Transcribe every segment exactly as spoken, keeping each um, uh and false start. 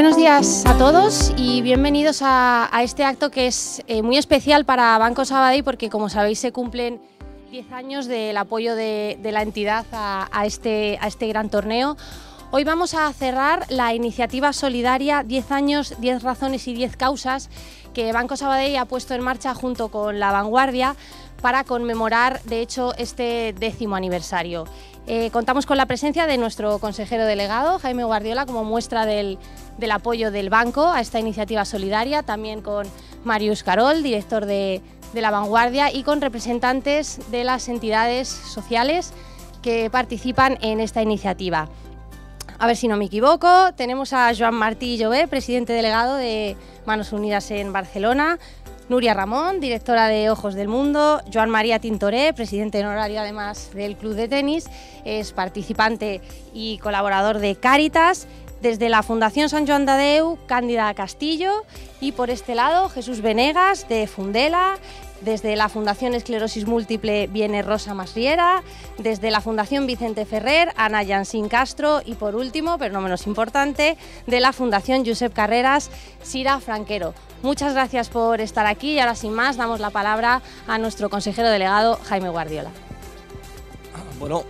Buenos días a todos y bienvenidos a, a este acto que es eh, muy especial para Banco Sabadell porque, como sabéis, se cumplen diez años del apoyo de, de la entidad a, a, este, a este gran torneo. Hoy vamos a cerrar la iniciativa solidaria diez años, diez razones y diez causas que Banco Sabadell ha puesto en marcha junto con La Vanguardia para conmemorar, de hecho, este décimo aniversario. Eh, contamos con la presencia de nuestro consejero delegado, Jaime Guardiola, como muestra del, del apoyo del banco a esta iniciativa solidaria, también con Màrius Carol, director de, de La Vanguardia, y con representantes de las entidades sociales que participan en esta iniciativa. A ver si no me equivoco, tenemos a Joan Martí Llobé, presidente delegado de Manos Unidas en Barcelona, Núria Ramón, directora de Ojos del Mundo, Joan María Tintoré, presidente honorario además del Club de Tenis, es participante y colaborador de Cáritas. Desde la Fundación Sant Joan de Déu, Cándida Castillo, y por este lado Jesús Venegas de Fundela. Desde la Fundación Esclerosis Múltiple viene Rosa Masriera, desde la Fundación Vicente Ferrer, Ana Yansín Castro y por último, pero no menos importante, de la Fundación Josep Carreras, Sira Franquero. Muchas gracias por estar aquí y ahora sin más damos la palabra a nuestro consejero delegado Jaime Guardiola. Bueno,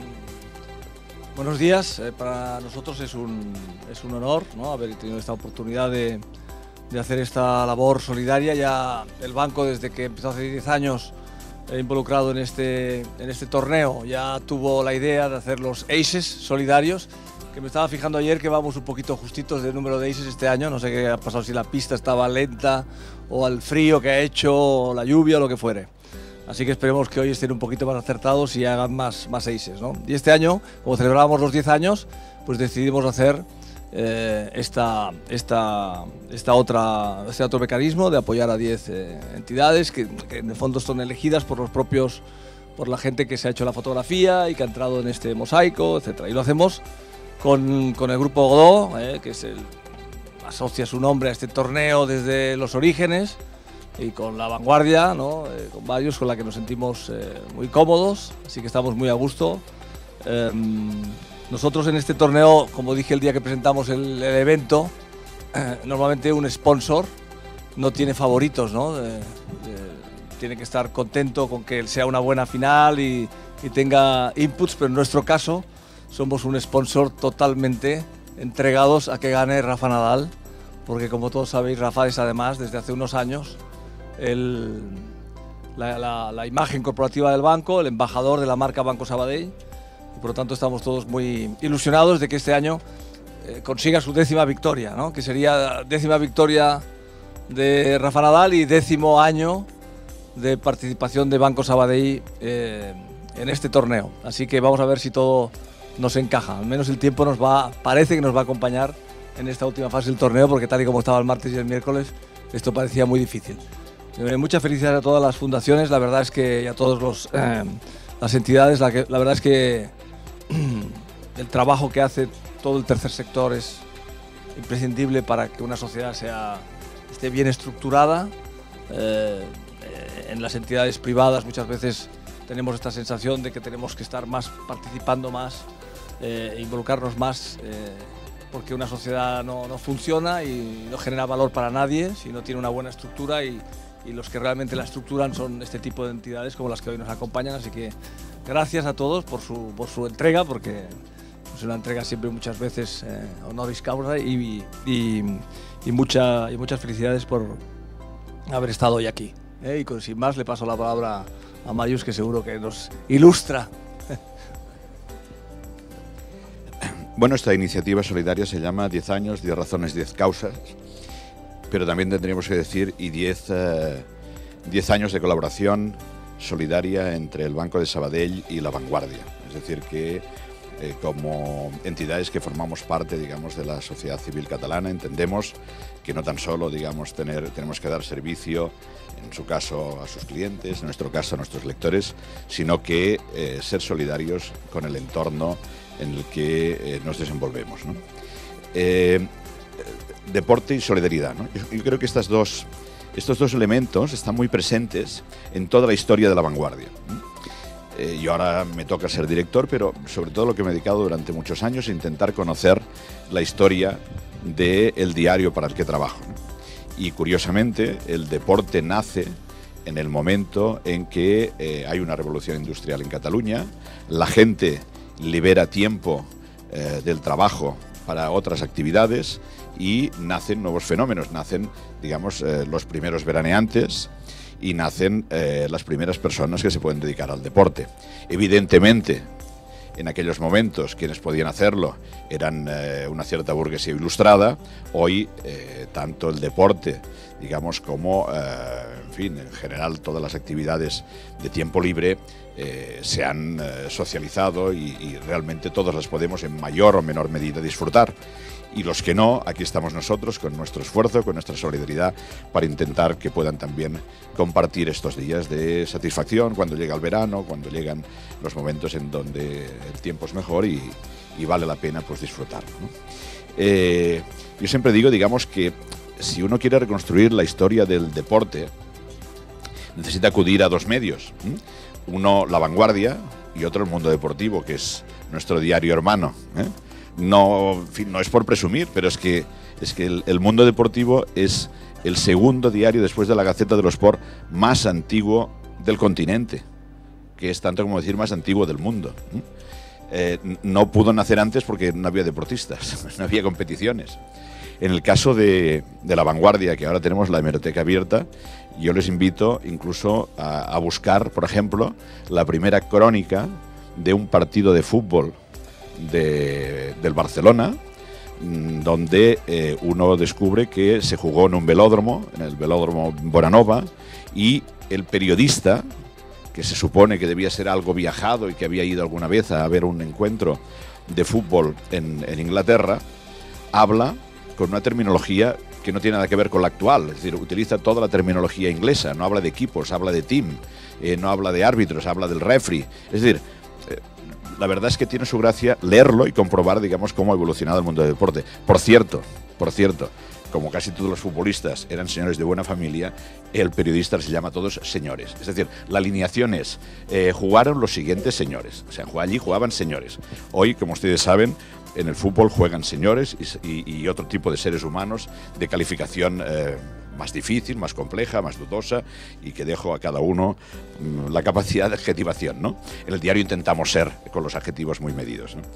mmm, buenos días, eh, para nosotros es un, es un honor, ¿no?, haber tenido esta oportunidad de de hacer esta labor solidaria. Ya el banco, desde que empezó hace diez años eh, involucrado en este, en este torneo, ya tuvo la idea de hacer los ACES solidarios, que me estaba fijando ayer que vamos un poquito justitos de número de ACES este año. No sé qué ha pasado, si la pista estaba lenta o al frío que ha hecho, o la lluvia o lo que fuere. Así que esperemos que hoy estén un poquito más acertados y hagan más, más ACES, ¿no? Y este año, como celebrábamos los diez años, pues decidimos hacer Eh, esta, esta, esta otra, este otro mecanismo de apoyar a diez eh, entidades que, que en el fondo son elegidas por los propios, por la gente que se ha hecho la fotografía y que ha entrado en este mosaico, etcétera. Y lo hacemos con, con el Grupo Godó, eh, que es el, asocia su nombre a este torneo desde los orígenes, y con La Vanguardia, ¿no?, eh, con varios, con la que nos sentimos eh, muy cómodos, así que estamos muy a gusto. Eh, Nosotros en este torneo, como dije el día que presentamos el, el evento, eh, normalmente un sponsor no tiene favoritos, ¿no? Eh, eh, tiene que estar contento con que sea una buena final y, y tenga inputs, pero en nuestro caso somos un sponsor totalmente entregados a que gane Rafa Nadal, porque como todos sabéis, Rafa es además desde hace unos años el, la, la, la imagen corporativa del banco, el embajador de la marca Banco Sabadell. Y por lo tanto estamos todos muy ilusionados de que este año eh, consiga su décima victoria, ¿no?, que sería décima victoria de Rafa Nadal y décimo año de participación de Banco Sabadell eh, en este torneo. Así que vamos a ver si todo nos encaja. Al menos el tiempo nos va, parece que nos va a acompañar en esta última fase del torneo, porque tal y como estaba el martes y el miércoles, esto parecía muy difícil. Eh, muchas felicidades a todas las fundaciones, la verdad es que y a todos los eh, las entidades, la, que, la verdad es que el trabajo que hace todo el tercer sector es imprescindible para que una sociedad sea, esté bien estructurada. Eh, en las entidades privadas muchas veces tenemos esta sensación de que tenemos que estar más participando más, eh, involucrarnos más, eh, porque una sociedad no, no funciona y no genera valor para nadie si no tiene una buena estructura, y, y los que realmente la estructuran son este tipo de entidades como las que hoy nos acompañan. Así que gracias a todos por su, por su entrega, porque es una entrega siempre muchas veces eh, honoris causa, y, y, y, mucha, y muchas felicidades por haber estado hoy aquí. Eh, y con, sin más le paso la palabra a Màrius, que seguro que nos ilustra. Bueno, esta iniciativa solidaria se llama diez años, diez razones, diez causas, pero también tendríamos que decir y diez, eh, diez años de colaboración solidaria entre el Banco de Sabadell y La Vanguardia. Es decir, que eh, como entidades que formamos parte, digamos, de la sociedad civil catalana, entendemos que no tan solo, digamos, tener, tenemos que dar servicio, en su caso a sus clientes, en nuestro caso a nuestros lectores, sino que eh, ser solidarios con el entorno en el que eh, nos desenvolvemos, ¿no? Eh, deporte y solidaridad, ¿no? Yo, yo creo que estas dos, estos dos elementos están muy presentes en toda la historia de La Vanguardia. Eh, yo ahora me toca ser director, pero sobre todo lo que me he dedicado durante muchos años es intentar conocer la historia del diario para el que trabajo, ¿no? Y curiosamente, el deporte nace en el momento en que eh, hay una revolución industrial en Cataluña, la gente libera tiempo eh, del trabajo para otras actividades y nacen nuevos fenómenos, nacen, digamos, eh, los primeros veraneantes y nacen eh, las primeras personas que se pueden dedicar al deporte. Evidentemente, en aquellos momentos quienes podían hacerlo eran eh, una cierta burguesía ilustrada. Hoy eh, tanto el deporte, digamos, como eh, en fin, en general todas las actividades de tiempo libre eh, se han eh, socializado y, y realmente todos las podemos en mayor o menor medida disfrutar. Y los que no, aquí estamos nosotros con nuestro esfuerzo, con nuestra solidaridad para intentar que puedan también compartir estos días de satisfacción cuando llega el verano, cuando llegan los momentos en donde el tiempo es mejor y, y vale la pena pues disfrutarlo, ¿no? Eh, yo siempre digo, digamos, que si uno quiere reconstruir la historia del deporte, necesita acudir a dos medios, ¿eh? Uno, La Vanguardia, y otro, El Mundo Deportivo, que es nuestro diario hermano, ¿eh? No, en fin, no es por presumir, pero es que, es que el, el Mundo Deportivo es el segundo diario después de la Gaceta de los Sport más antiguo del continente, que es tanto como decir más antiguo del mundo. Eh, no pudo nacer antes porque no había deportistas, no había competiciones. En el caso de, de La Vanguardia, que ahora tenemos la hemeroteca abierta, yo les invito incluso a, a buscar, por ejemplo, la primera crónica de un partido de fútbol De, del Barcelona, donde eh, uno descubre que se jugó en un velódromo, en el velódromo Bonanova, y el periodista, que se supone que debía ser algo viajado y que había ido alguna vez a ver un encuentro de fútbol en, en Inglaterra, habla con una terminología que no tiene nada que ver con la actual, es decir, utiliza toda la terminología inglesa, no habla de equipos, habla de team, eh, no habla de árbitros, habla del referee, es decir, eh, la verdad es que tiene su gracia leerlo y comprobar, digamos, cómo ha evolucionado el mundo del deporte. Por cierto, por cierto, como casi todos los futbolistas eran señores de buena familia, el periodista se llama a todos señores. Es decir, la alineación es, eh, jugaron los siguientes señores. O sea, allí jugaban señores. Hoy, como ustedes saben, en el fútbol juegan señores y, y, y otro tipo de seres humanos de calificación eh, más difícil, más compleja, más dudosa, y que dejo a cada uno mmm, la capacidad de adjetivación, ¿no? En el diario intentamos ser con los adjetivos muy medidos, ¿no?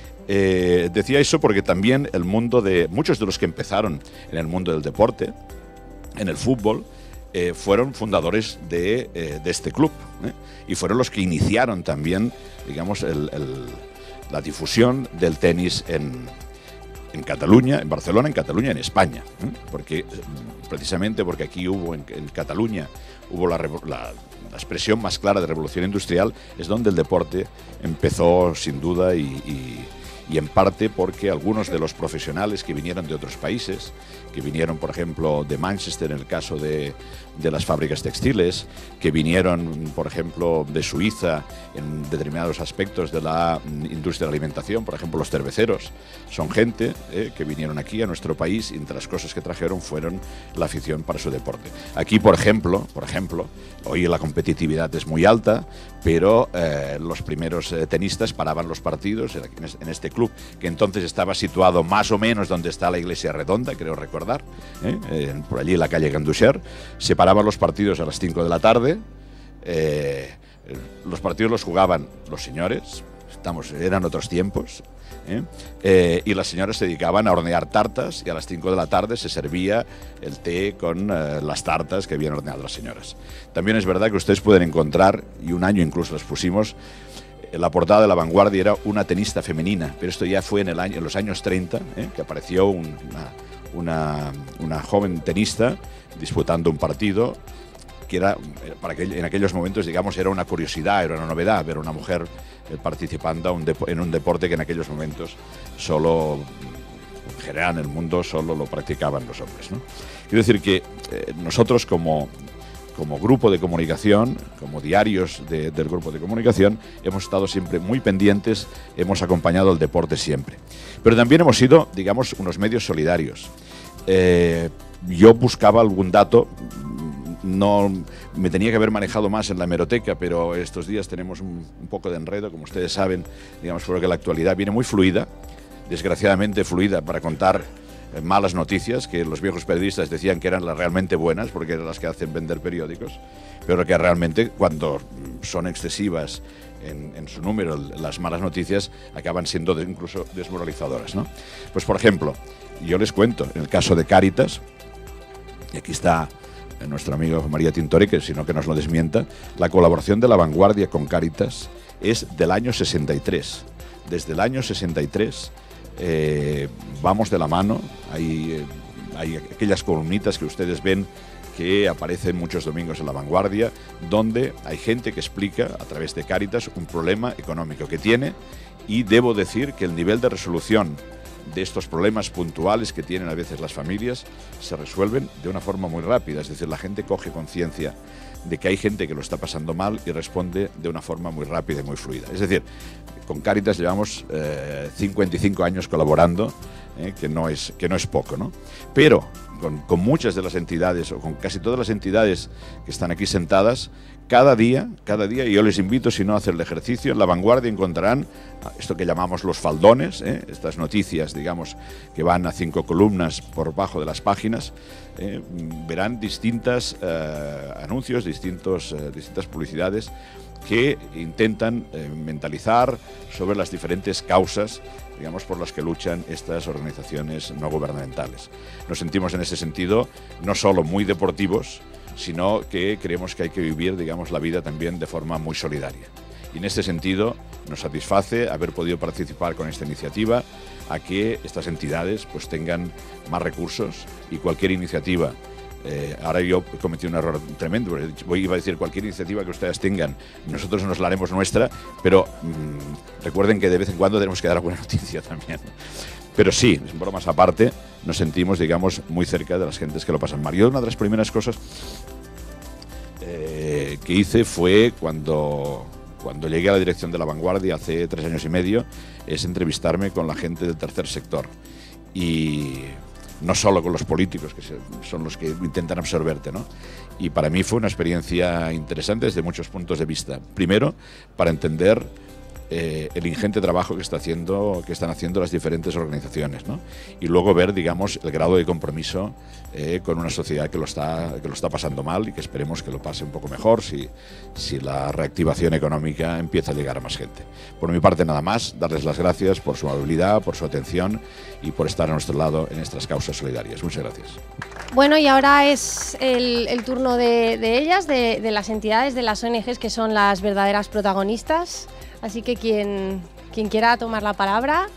Eh, decía eso porque también el mundo de muchos de los que empezaron en el mundo del deporte, en el fútbol, eh, fueron fundadores de, eh, de este club, ¿eh? Y fueron los que iniciaron también, digamos, el, el, la difusión del tenis en, en Cataluña, en Barcelona, en Cataluña, en España, ¿eh? Porque precisamente porque aquí hubo en, en Cataluña hubo la, la, la expresión más clara de revolución industrial, es donde el deporte empezó sin duda y, y y en parte porque algunos de los profesionales que vinieron de otros países, que vinieron, por ejemplo, de Manchester en el caso de, de las fábricas textiles, que vinieron, por ejemplo, de Suiza en determinados aspectos de la industria de la alimentación, por ejemplo, los cerveceros, son gente eh, que vinieron aquí a nuestro país y entre las cosas que trajeron fueron la afición para su deporte. Aquí, por ejemplo, por ejemplo, hoy la competitividad es muy alta, pero eh, los primeros eh, tenistas paraban los partidos en este club, que entonces estaba situado más o menos donde está la iglesia redonda, creo recordar, ¿eh? Eh, por allí en la calle Ganduxer. Se paraban los partidos a las cinco de la tarde, eh, los partidos los jugaban los señores, estamos, eran otros tiempos, ¿eh? Eh, y las señoras se dedicaban a hornear tartas y a las cinco de la tarde se servía el té con eh, las tartas que habían horneado las señoras. También es verdad que ustedes pueden encontrar, y un año incluso las pusimos, la portada de La Vanguardia era una tenista femenina, pero esto ya fue en, el año, en los años treinta, ¿eh? Que apareció un, una, una, una joven tenista disputando un partido que era, para aquel, en aquellos momentos, digamos, era una curiosidad, era una novedad ver a una mujer eh, participando un en un deporte que en aquellos momentos solo, en general en el mundo, solo lo practicaban los hombres, ¿no? Quiero decir que eh, nosotros como... como grupo de comunicación, como diarios de, del grupo de comunicación, hemos estado siempre muy pendientes, hemos acompañado el deporte siempre. Pero también hemos sido, digamos, unos medios solidarios. Eh, yo buscaba algún dato, no me tenía que haber manejado más en la hemeroteca, pero estos días tenemos un, un poco de enredo, como ustedes saben, digamos, porque la actualidad viene muy fluida, desgraciadamente fluida, para contar eh, malas noticias, que los viejos periodistas decían que eran las realmente buenas, porque eran las que hacen vender periódicos, pero que realmente cuando son excesivas en, en su número, las malas noticias acaban siendo de, incluso desmoralizadoras, ¿no? Pues por ejemplo, yo les cuento, en el caso de Cáritas, y aquí está nuestro amigo María Tintori, que si no que nos lo desmienta, la colaboración de La Vanguardia con Cáritas es del año sesenta y tres. Desde el año sesenta y tres eh, vamos de la mano, hay, eh, hay aquellas columnitas que ustedes ven que aparecen muchos domingos en La Vanguardia, donde hay gente que explica a través de Cáritas un problema económico que tiene, y debo decir que el nivel de resolución de estos problemas puntuales que tienen a veces las familias se resuelven de una forma muy rápida, es decir, la gente coge conciencia de que hay gente que lo está pasando mal y responde de una forma muy rápida y muy fluida. Es decir, con Cáritas llevamos eh, cincuenta y cinco años colaborando, eh, que, no es, que no es poco, ¿no? Pero con, con muchas de las entidades, o con casi todas las entidades que están aquí sentadas, cada día, cada día, y yo les invito, si no, a hacer el ejercicio, en La Vanguardia encontrarán esto que llamamos los faldones, ¿eh? Estas noticias, digamos, que van a cinco columnas por bajo de las páginas, eh, verán distintos eh, anuncios, distintos, eh, distintas publicidades que intentan eh, mentalizar sobre las diferentes causas, digamos, por las que luchan estas organizaciones no gubernamentales. Nos sentimos en ese sentido no solo muy deportivos, sino que creemos que hay que vivir, digamos, la vida también de forma muy solidaria. Y en este sentido nos satisface haber podido participar con esta iniciativa, a que estas entidades pues tengan más recursos, y cualquier iniciativa, eh, ahora yo he cometido un error tremendo, porque iba a decir cualquier iniciativa que ustedes tengan, nosotros nos la haremos nuestra, pero mmm, recuerden que de vez en cuando tenemos que dar alguna noticia también. Pero sí, bromas aparte, nos sentimos, digamos, muy cerca de las gentes que lo pasan mal. Yo una de las primeras cosas eh, que hice fue cuando, cuando llegué a la dirección de La Vanguardia hace tres años y medio, es entrevistarme con la gente del tercer sector. Y no solo con los políticos, que son los que intentan absorberte, ¿no? Y para mí fue una experiencia interesante desde muchos puntos de vista. Primero, para entender Eh, el ingente trabajo que, está haciendo, que están haciendo las diferentes organizaciones, ¿no? Y luego ver, digamos, el grado de compromiso eh, con una sociedad que lo, está, que lo está pasando mal, y que esperemos que lo pase un poco mejor si, si la reactivación económica empieza a llegar a más gente. Por mi parte nada más, darles las gracias por su amabilidad, por su atención y por estar a nuestro lado en estas causas solidarias. Muchas gracias. Bueno, y ahora es el, el turno de, de ellas, de, de las entidades, de las O N Ges, que son las verdaderas protagonistas. Así que quien, quien quiera tomar la palabra.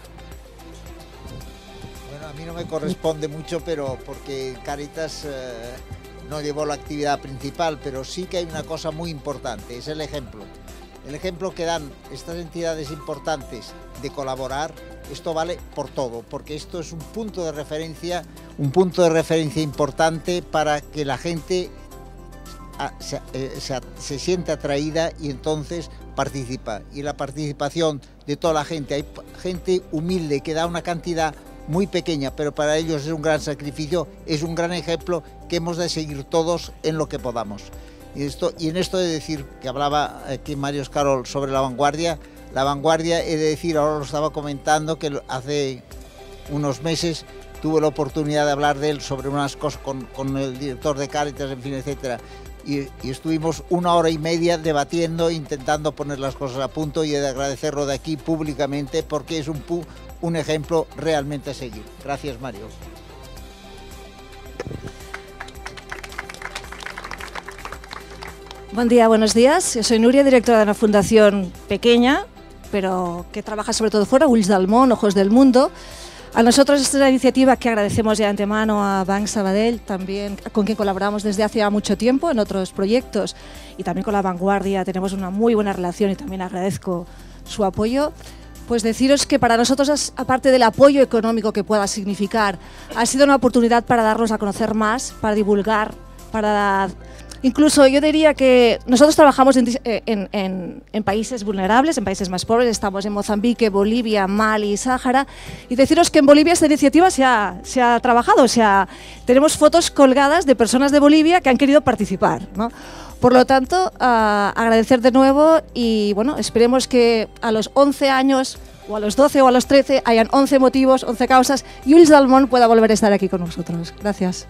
Bueno, a mí no me corresponde mucho, pero porque Cáritas eh, no llevó la actividad principal, pero sí que hay una cosa muy importante, es el ejemplo. El ejemplo que dan estas entidades importantes de colaborar, esto vale por todo, porque esto es un punto de referencia, un punto de referencia importante para que la gente a, se, eh, se, se siente atraída y entonces participa. Y la participación de toda la gente, hay gente humilde que da una cantidad muy pequeña, pero para ellos es un gran sacrificio, es un gran ejemplo que hemos de seguir todos en lo que podamos. Y, esto, y en esto de decir, que hablaba aquí Mario Escarol sobre La Vanguardia, La Vanguardia, he de decir, ahora lo estaba comentando, que hace unos meses tuve la oportunidad de hablar de él sobre unas cosas con, con el director de Cáritas, en fin, etcétera. Y, y estuvimos una hora y media debatiendo, intentando poner las cosas a punto, y he de agradecerlo de aquí públicamente porque es un, un ejemplo realmente a seguir. Gracias, Mario. Buen día, buenos días. Yo soy Nuria, directora de una fundación pequeña, pero que trabaja sobre todo fuera, Ulls del Món, Ojos del Mundo. A nosotros esta es una iniciativa que agradecemos ya de antemano a Banc Sabadell, también con quien colaboramos desde hace ya mucho tiempo en otros proyectos, y también con La Vanguardia tenemos una muy buena relación y también agradezco su apoyo. Pues deciros que para nosotros, aparte del apoyo económico que pueda significar, ha sido una oportunidad para darnos a conocer más, para divulgar, para... Incluso yo diría que nosotros trabajamos en, en, en, en países vulnerables, en países más pobres, estamos en Mozambique, Bolivia, Mali, Sáhara, y deciros que en Bolivia esta iniciativa se ha, se ha trabajado, o sea, tenemos fotos colgadas de personas de Bolivia que han querido participar, ¿no? Por lo tanto, uh, agradecer de nuevo y bueno, esperemos que a los once años o a los doce o a los trece hayan once motivos, once causas y Ulls del Món pueda volver a estar aquí con nosotros. Gracias.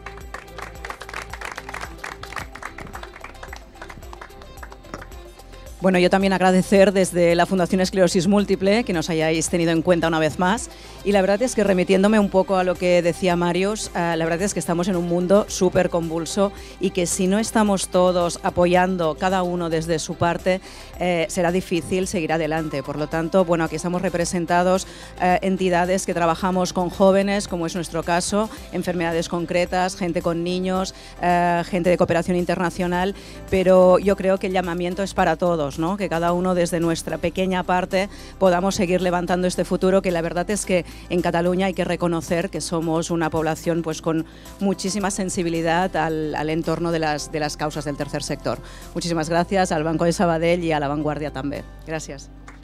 Bueno, yo también agradecer desde la Fundación Esclerosis Múltiple que nos hayáis tenido en cuenta una vez más, y la verdad es que remitiéndome un poco a lo que decía Marius, eh, la verdad es que estamos en un mundo súper convulso y que si no estamos todos apoyando cada uno desde su parte, eh, será difícil seguir adelante. Por lo tanto, bueno, aquí estamos representados eh, entidades que trabajamos con jóvenes, como es nuestro caso, enfermedades concretas, gente con niños, eh, gente de cooperación internacional, pero yo creo que el llamamiento es para todos, ¿no? Que cada uno desde nuestra pequeña parte podamos seguir levantando este futuro, que la verdad es que en Cataluña hay que reconocer que somos una población pues con muchísima sensibilidad al, al entorno de las, de las causas del tercer sector. Muchísimas gracias al Banco de Sabadell y a La Vanguardia también. Gracias.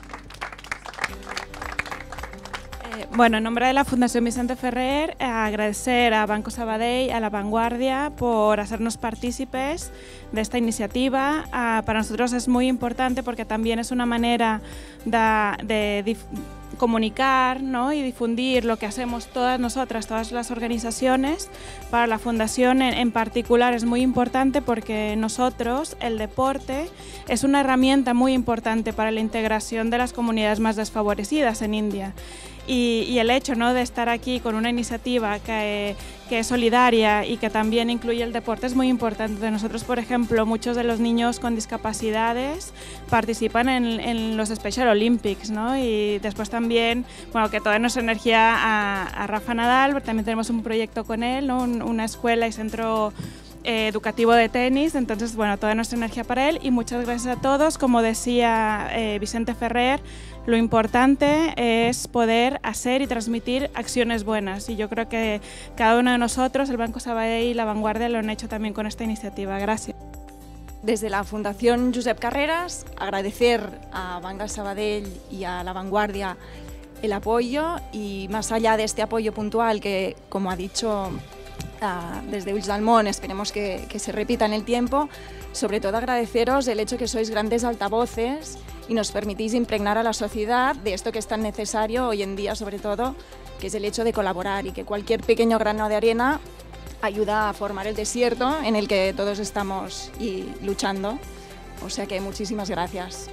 Bueno, en nombre de la Fundación Vicente Ferrer, eh, agradecer a Banco Sabadell, a La Vanguardia, por hacernos partícipes de esta iniciativa. Ah, para nosotros es muy importante porque también es una manera de, de dif comunicar, ¿no? Y difundir lo que hacemos todas nosotras, todas las organizaciones. Para la Fundación en, en particular es muy importante porque nosotros, el deporte, es una herramienta muy importante para la integración de las comunidades más desfavorecidas en India. Y, y el hecho, ¿no?, de estar aquí con una iniciativa que, que es solidaria y que también incluye el deporte es muy importante. De nosotros, por ejemplo, muchos de los niños con discapacidades participan en, en los Special Olympics, ¿no? Y después también, bueno, que toda nuestra energía a, a Rafa Nadal, también tenemos un proyecto con él, ¿no? Un, una escuela y centro eh, educativo de tenis, entonces, bueno, toda nuestra energía para él y muchas gracias a todos. Como decía eh, Vicente Ferrer, lo importante es poder hacer y transmitir acciones buenas y yo creo que cada uno de nosotros, el Banco Sabadell y La Vanguardia, lo han hecho también con esta iniciativa. Gracias. Desde la Fundación Josep Carreras, agradecer a Banco Sabadell y a La Vanguardia el apoyo y más allá de este apoyo puntual que, como ha dicho uh, desde Ulls del Món, esperemos que, que se repita en el tiempo, sobre todo agradeceros el hecho que sois grandes altavoces y nos permitís impregnar a la sociedad de esto que es tan necesario hoy en día, sobre todo, que es el hecho de colaborar y que cualquier pequeño grano de arena ayuda a formar el desierto en el que todos estamos y luchando. O sea que muchísimas gracias.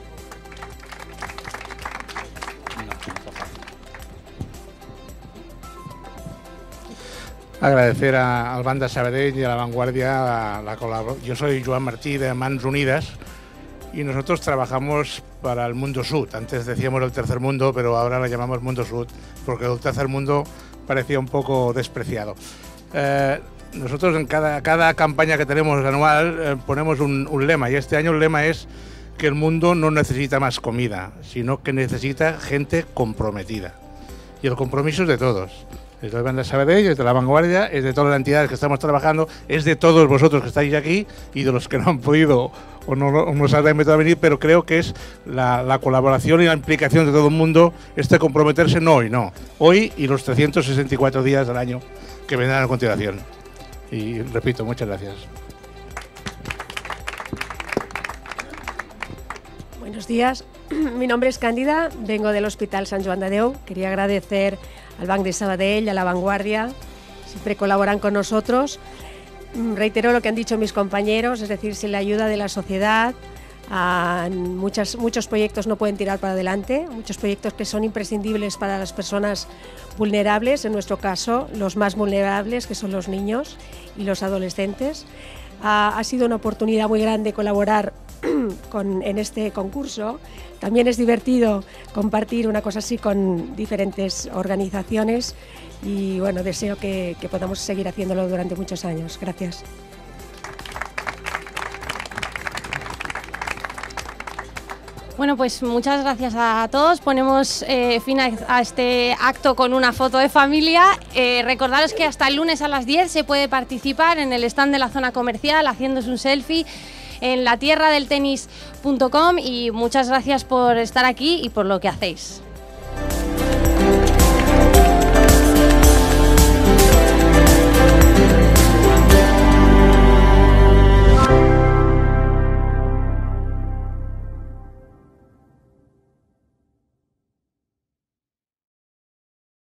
Agradecer a, al Banc de Sabadell y a La Vanguardia la, la colaboración. Yo soy Joan Martí de Mans Unidas y nosotros trabajamos para el mundo sud. Antes decíamos el tercer mundo, pero ahora la llamamos mundo sud porque el tercer mundo parecía un poco despreciado. Eh, nosotros en cada, cada campaña que tenemos anual eh, ponemos un, un lema y este año el lema es que el mundo no necesita más comida, sino que necesita gente comprometida. Y el compromiso es de todos. Es del Banc de Sabadell, es de La Vanguardia, es de todas las entidades que estamos trabajando, es de todos vosotros que estáis aquí y de los que no han podido o no, no nos han invitado a venir, pero creo que es la, la colaboración y la implicación de todo el mundo, este comprometerse no hoy, no, hoy y los trescientos sesenta y cuatro días del año que vendrán a continuación. Y repito, muchas gracias. Buenos días, mi nombre es Cándida, vengo del Hospital Sant Joan de Déu. Quería agradecer al Banc de Sabadell, a La Vanguardia, siempre colaboran con nosotros. Reitero lo que han dicho mis compañeros, es decir, sin la ayuda de la sociedad, a muchas, muchos proyectos no pueden tirar para adelante, muchos proyectos que son imprescindibles para las personas vulnerables, en nuestro caso los más vulnerables, que son los niños y los adolescentes. Ha, ha sido una oportunidad muy grande colaborar con, en este concurso. También es divertido compartir una cosa así con diferentes organizaciones y bueno, deseo que, que podamos seguir haciéndolo durante muchos años. Gracias. Bueno, pues muchas gracias a todos. Ponemos eh, fin a, a este acto con una foto de familia. Eh, recordaros que hasta el lunes a las diez se puede participar en el stand de la zona comercial haciéndose un selfie en la tierra del tenis punto com y muchas gracias por estar aquí y por lo que hacéis.